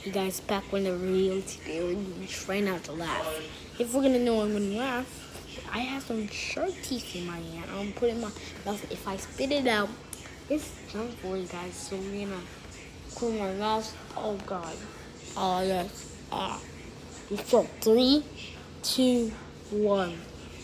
You guys, back when the real today, we're trying not to laugh. If we're gonna know I'm gonna laugh, I have some shark teeth in my hand. I'm putting my mouth. If I spit it out, it's junk food, guys. So we're gonna clean my mouth. Oh God. Yes. So 3, 2, 1.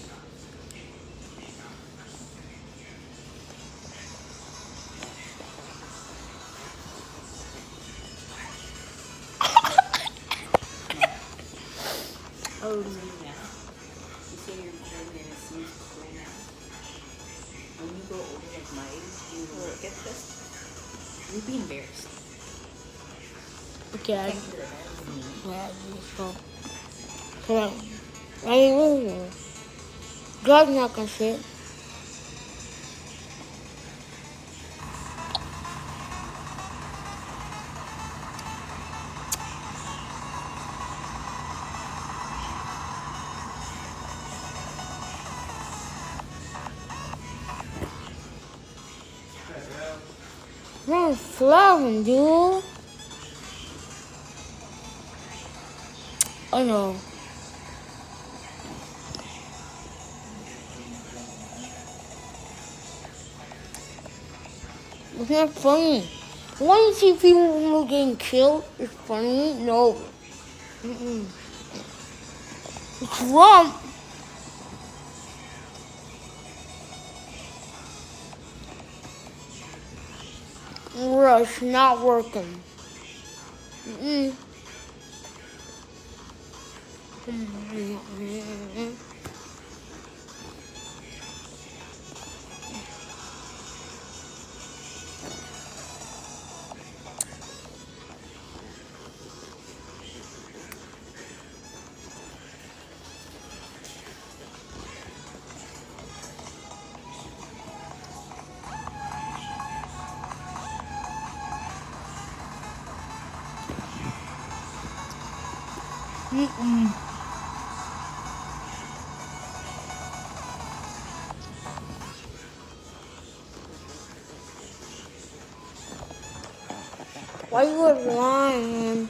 Oh, you say you're pregnant and it seems cool now. When you grow older like my age, you will look at this, you'll be embarrassed. Okay. Yeah, I ain't God's not gonna shit. Man, flowering, dude. Oh no. It's not funny. When you see people getting killed, it's funny. No. It's wrong. It's not working. Why you lying?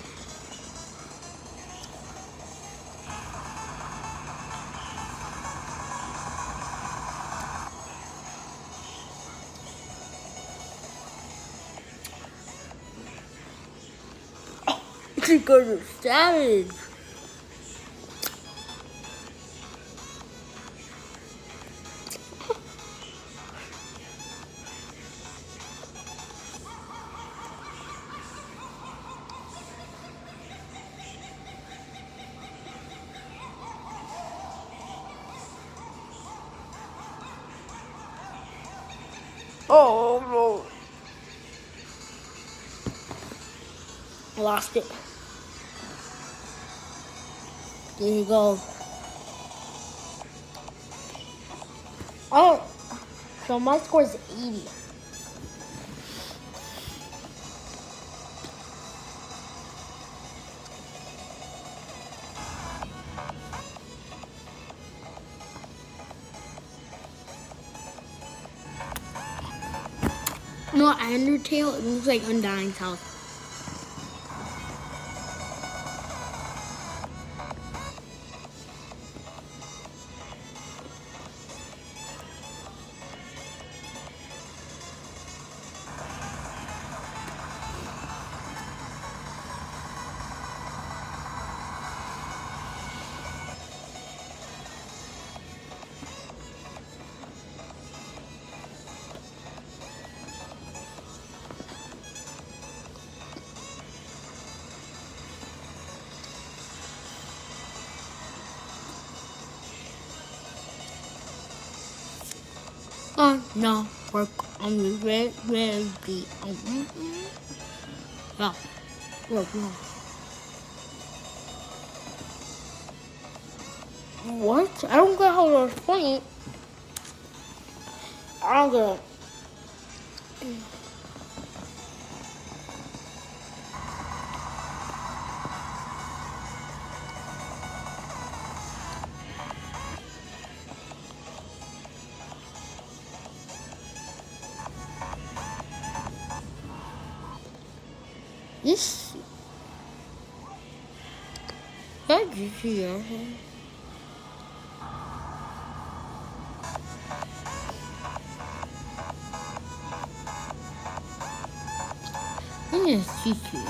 Because you're savage. Oh no. I lost it. There you go. Oh, so my score is 80. No, Undertale, it looks like Undying's house. No, work on the red beat. Yeah, work no. What? I don't get how that's funny. I don't get it. This That's easier. This is easy.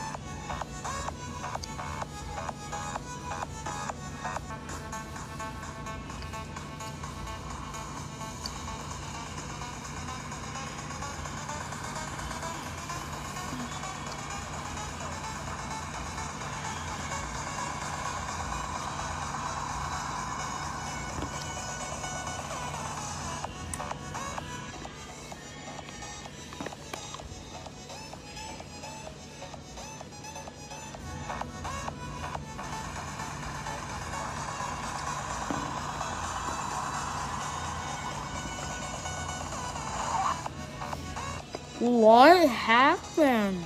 What happened?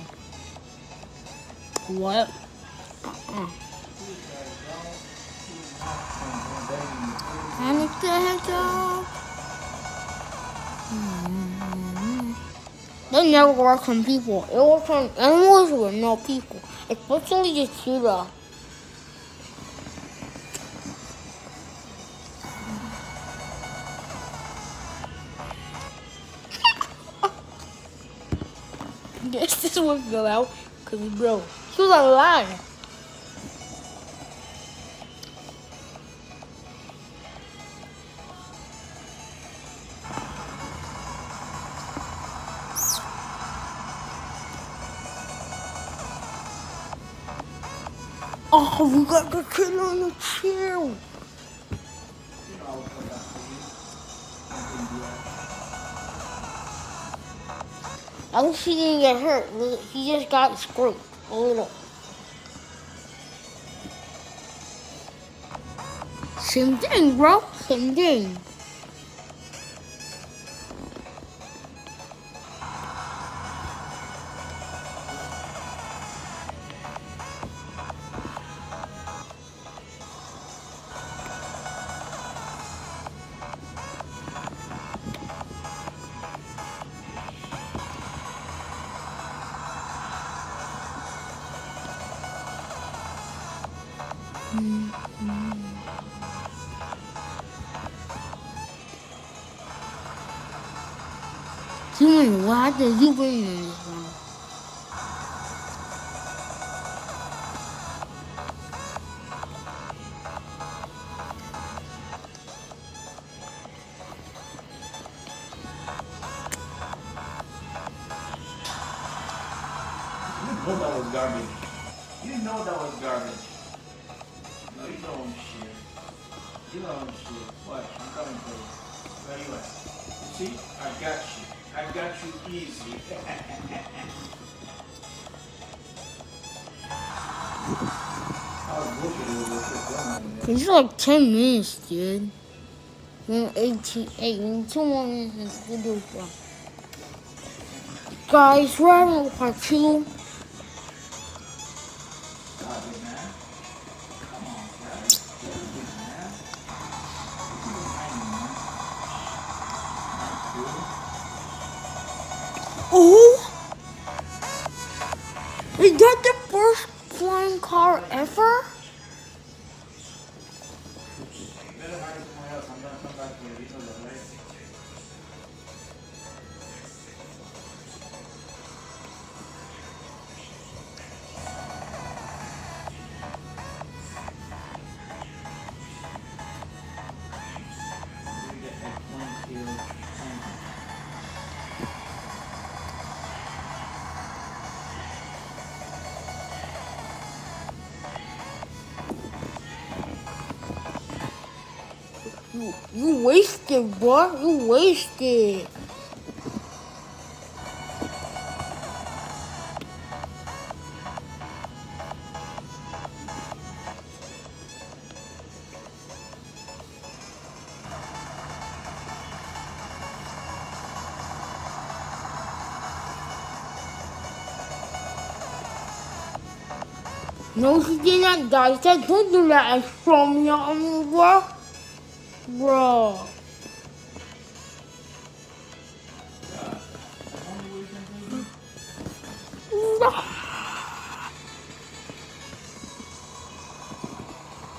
What? Panic the hedgehog? They never work on people. It works on animals with no people. Especially the cheetah. Yes, this one fell out because he broke. He was alive. Oh, we got the kid on the chair. At least he didn't get hurt. He just got scraped a little. Same thing, bro. Same thing. Jhamar, what did you bring in this one? You know that was garbage. You know that was garbage. No, you don't shit. You don't shit. What? I'm coming for you. Where you at? You see? I got you. I got you easy. It's like 10 minutes, dude. 18, 2 more minutes to do it. Guys, we're having a part 2. Oh! Is that the first flying car ever? You wasted, boy. You wasted. No, he didn't, guys. Don't do that and show me on me, bro. Bro.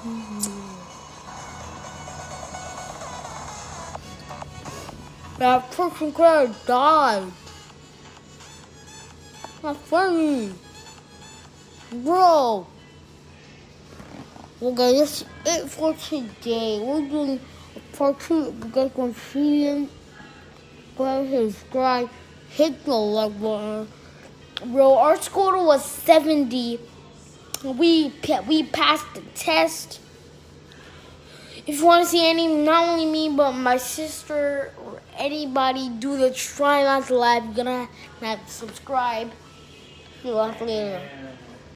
That person could have died. Not funny. Bro. Okay, that's it for today. We're doing a part 2. If you guys want to see him, go ahead and subscribe. Hit the like button. Bro, our score was 70. We passed the test. If you want to see not only me, but my sister or anybody do the Try Not to Laugh, you're gonna have to subscribe. See you later.